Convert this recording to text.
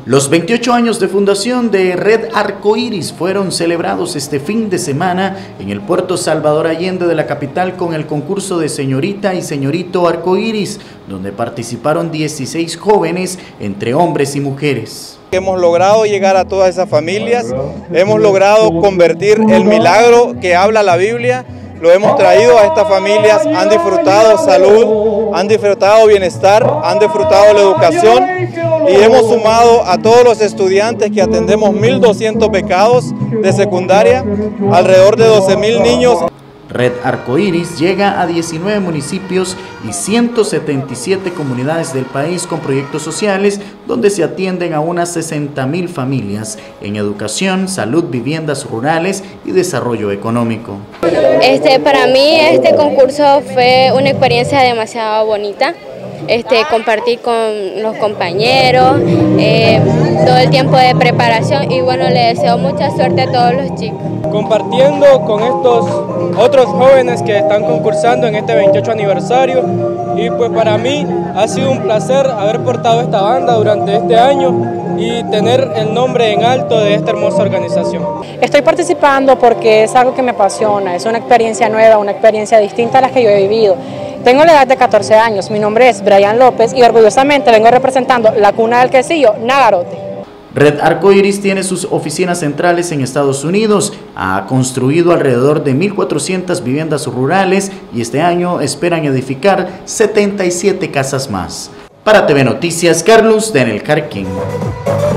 Los 28 años de fundación de Red Arcoíris fueron celebrados este fin de semana en el puerto Salvador Allende de la capital con el concurso de Señorita y Señorito Arcoíris, donde participaron 16 jóvenes entre hombres y mujeres. Hemos logrado llegar a todas esas familias, hemos logrado convertir el milagro que habla la Biblia, lo hemos traído a estas familias, han disfrutado salud, han disfrutado bienestar, han disfrutado la educación y hemos sumado a todos los estudiantes que atendemos 1.200 becados de secundaria, alrededor de 12.000 niños. Red Arcoíris llega a 19 municipios y 177 comunidades del país con proyectos sociales donde se atienden a unas 60.000 familias en educación, salud, viviendas rurales y desarrollo económico. Para mí este concurso fue una experiencia demasiado bonita. Compartir con los compañeros, todo el tiempo de preparación y bueno, le deseo mucha suerte a todos los chicos. Compartiendo con estos otros jóvenes que están concursando en este 28 aniversario y pues para mí ha sido un placer haber portado esta banda durante este año y tener el nombre en alto de esta hermosa organización. Estoy participando porque es algo que me apasiona, es una experiencia nueva, una experiencia distinta a las que yo he vivido. Tengo la edad de 14 años, mi nombre es Brian López y orgullosamente vengo representando la cuna del quesillo, Nagarote. Red Arcoíris tiene sus oficinas centrales en Estados Unidos, ha construido alrededor de 1.400 viviendas rurales y este año esperan edificar 77 casas más. Para TV Noticias, Carlos Denel Carquín.